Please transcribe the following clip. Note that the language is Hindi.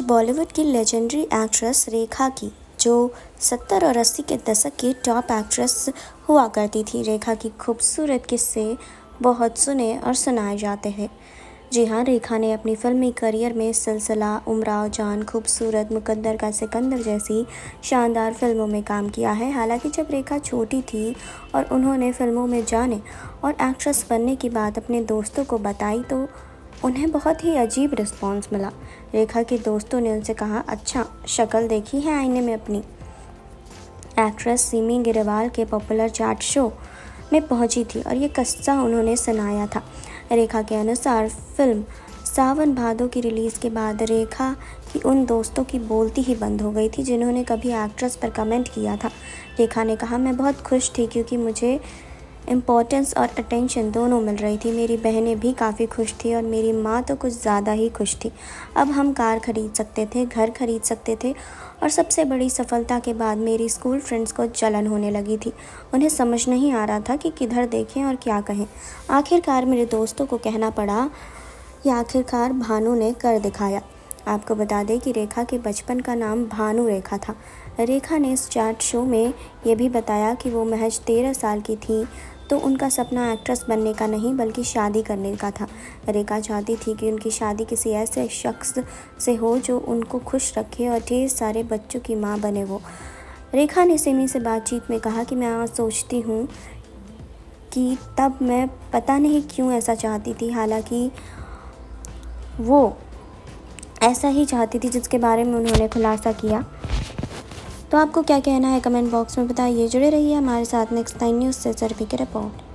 आज बॉलीवुड की लेजेंडरी एक्ट्रेस रेखा की, जो 70 और 80 के दशक की टॉप एक्ट्रेस हुआ करती थी। रेखा की खूबसूरत किस्से बहुत सुने और सुनाए जाते हैं। जी हाँ, रेखा ने अपनी फिल्मी करियर में सिलसिला, उमराव जान, खूबसूरत, मुकद्दर का सिकंदर जैसी शानदार फिल्मों में काम किया है। हालांकि जब रेखा छोटी थी और उन्होंने फिल्मों में जाने और एक्ट्रेस बनने की बात अपने दोस्तों को बताई तो उन्हें बहुत ही अजीब रिस्पॉन्स मिला। रेखा के दोस्तों ने उनसे कहा, अच्छा, शक्ल देखी है आईने में अपनी। एक्ट्रेस सिमी ग्रेवाल के पॉपुलर चैट शो में पहुंची थी और ये किस्सा उन्होंने सुनाया था। रेखा के अनुसार फिल्म सावन भादो की रिलीज़ के बाद रेखा की उन दोस्तों की बोलती ही बंद हो गई थी जिन्होंने कभी एक्ट्रेस पर कमेंट किया था। रेखा ने कहा, मैं बहुत खुश थी क्योंकि मुझे इम्पोर्टेंस और अटेंशन दोनों मिल रही थी। मेरी बहनें भी काफ़ी खुश थी और मेरी माँ तो कुछ ज़्यादा ही खुश थी। अब हम कार खरीद सकते थे, घर खरीद सकते थे और सबसे बड़ी सफलता के बाद मेरी स्कूल फ्रेंड्स को जलन होने लगी थी। उन्हें समझ नहीं आ रहा था कि किधर देखें और क्या कहें। आखिरकार मेरे दोस्तों को कहना पड़ा, या आखिरकार भानु ने कर दिखाया। आपको बता दें कि रेखा के बचपन का नाम भानु रेखा था। रेखा ने इस चैट शो में ये भी बताया कि वो महज 13 साल की थी तो उनका सपना एक्ट्रेस बनने का नहीं बल्कि शादी करने का था। रेखा चाहती थी कि उनकी शादी किसी ऐसे शख्स से हो जो उनको खुश रखे और ढेर सारे बच्चों की माँ बने वो। रेखा ने सिमी से बातचीत में कहा कि मैं आज सोचती हूँ कि तब मैं पता नहीं क्यों ऐसा चाहती थी। हालांकि वो ऐसा ही चाहती थी जिसके बारे में उन्होंने खुलासा किया। तो आपको क्या कहना है कमेंट बॉक्स में बताइए। जुड़े रहिए हमारे साथ नेक्स्ट 9 न्यूज़ से। सर की रिपोर्ट।